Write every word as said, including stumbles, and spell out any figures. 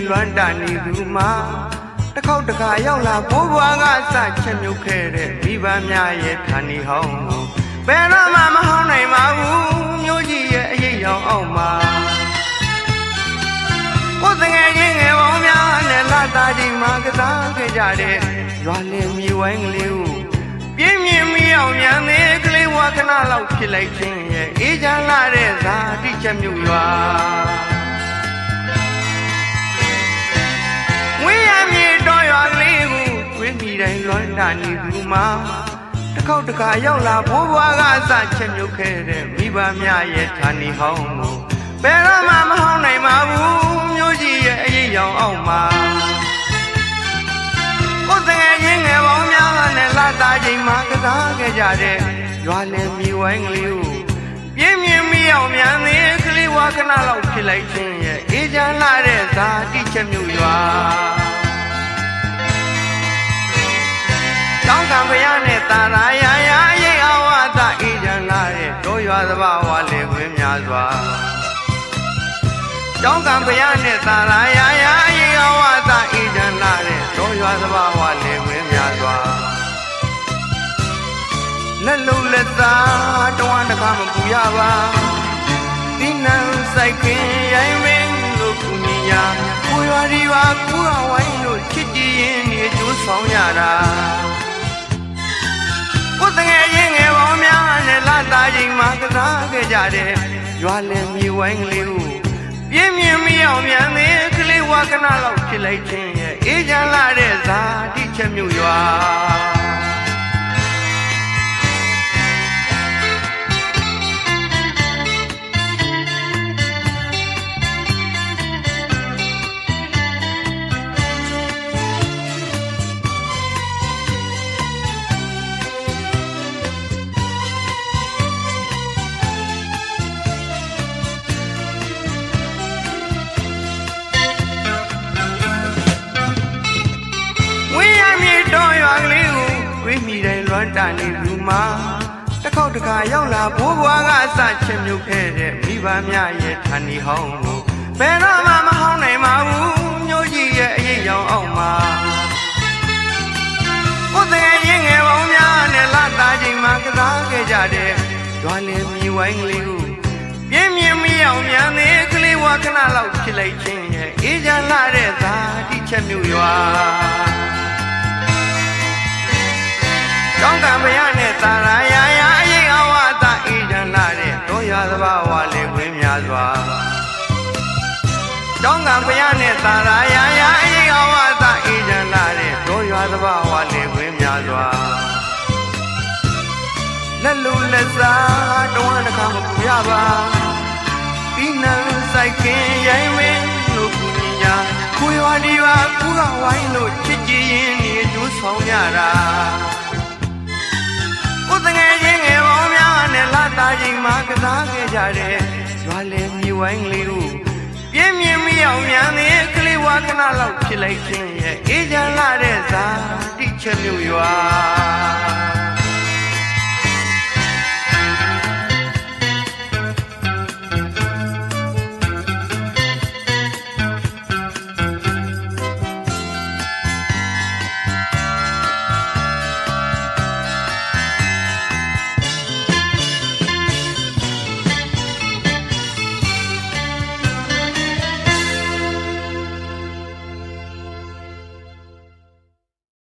လွမ်းတာနေသူမှာတစ်ခေါက်တစ်ခါရောက်လာဘိုးဘွားကစချက်မြုပ်ခဲ့တဲ့မိဘများရဲ့ဌာနေဟောင်းကိုဘယ်တော့မှမဟောင်းနိုင်ပါဘူးမျိုးကြီးရဲ့အရေးရောင်အောင်မှာကိုယ်တငယ်ချင်းငယ်ပေါင်းများနဲ့လာသားကြီးမှာကစားခဲ့ကြတဲ့ရွာလင်းမြေဝိုင်းကလေးကိုပြင်းပြင်းမီးအောင်မြန်သေးကလေးဝါခဏလောက်ဖြစ်လိုက်ခြင်းရဲ့အေးချမ်းလာတဲ့ဇာတိချက်မြုပ်ရွာဝေးရမြေတော်ရွာကလေးကိုဝေးမိတိုင်းလွမ်းတာနေသူမှာတစ်ခေါက်တစ်ခါရောက်လာဘိုးဘွားကစချက်မြုပ်ခဲ့တဲ့မိဘများရဲ့ဌာနေဟောင်းကိုဘယ်တော့မှမဟောင်းနိုင်ပါဘူးမျိုးကြီးရဲ့အရေးရောင်အောင်မှာကိုယ်တငယ်ချင်းငယ်ပေါင်းများနဲ့လာသားချိန်မှာကစားခဲ့ကြတဲ့ရွာလင်းမြေဝိုင်းကလေးကိုပြင်းပြင်းမီးအောင်မြန်သေးကလေးဝါခဏလောက်ဖြစ်လိုက်ခြင်းရဲ့အေးချမ်းလာတဲ့ဇာတိချက်မြုပ်ရွာတောင်းကံဖယားနဲ့တာရာရာရာရိတ်အဝါသအေးချမ်းလာတဲ့တို့ရွာသဘာဝလေခွင်းများစွာတောင်းကံဖယားနဲ့တာရာရာရာရိတ်အဝါသအေးချမ်းလာတဲ့တို့ရွာသဘာဝလေခွင်းများစွာလက်လုံးလက်သားတဝမ်းတကားမပူရပါဒီနန်းဆိုင်ခင်ရိုင်းမင်းလို့ကူညီညာကိုရွာဒီပါကိုကဝိုင်းလို့ချစ်ကြည်ရင်နေကျိုးဆောင်ရတာကိုယ်တငယ်ချင်းငယ်ပေါင်းများနဲ့လာသားချိန်မှာကစားခဲ့ကြတဲ့ရွာလင်းမြေဝိုင်းကလေးကိုပြင်းပြင်းမီးအောင်မြန်သေးကလေးဝါခဏလောက်ဖြစ်လိုက်ခြင်းရဲ့အေးချမ်းလာတဲ့ဇာတိချက်မြုပ်ရွာလွမ်းတာနေလူမှာတစ်ခေါက်တစ်ခါရောက်လာဘိုးဘွားကစချက်မြုပ်ခဲ့တဲ့မိဘများရဲ့ဌာနေဟောင်းကိုဘယ်တော့မှမဟောင်းနိုင်ပါဘူးမျိုးကြီးရဲ့အရေးရောင်အောင်မှာကိုယ်တငယ်ချင်းငယ်ပေါင်းများနဲ့လာသားချိန်မှာကစားခဲ့ကြတဲ့ရွာလင်းမြေဝိုင်းကလေးကိုပြင်းပြင်းမီးအောင်မြန်သေးကလေးဝါခဏလောက်ဖြစ်လိုက်ခြင်းရဲ့အေးချမ်းလာတဲ့ဇာတိချက်မြုပ်ရွာတောင်းကံမရနဲ့တာရာရာရာအရေးအဝါသအေးချမ်းလာတဲ့တို့ရွာသဘာဝလေခွင်းများစွာတောင်းကံမရနဲ့တာရာရာရာအရေးအဝါသအေးချမ်းလာတဲ့တို့ရွာသဘာဝလေခွင်းများစွာလက်လုံးလက်စားတဝမ်းတကားမပူရပါဒီနန်းဆိုင်ခင်ရိုင်းမင်းလို့ကူညီညာကိုရွာဒီပါကိုကဝိုင်းလို့ချစ်ကြည်ရင်နေကျိုးဆောင်ရတာကိုယ်တငယ်ချင်းငယ်ပေါင်းများနဲ့လာသားချိန်မှာကစားခဲ့ကြတဲ့ရွာလင်းမြေဝိုင်းကလေးကိုပြင်းပြင်းမီးအောင်မြန်သေးကလေးဝါခဏလောက်ဖြစ်လိုက်ခြင်းရဲ့အေးချမ်းလာတဲ့ဇာတိချက်မြုပ်ရွာ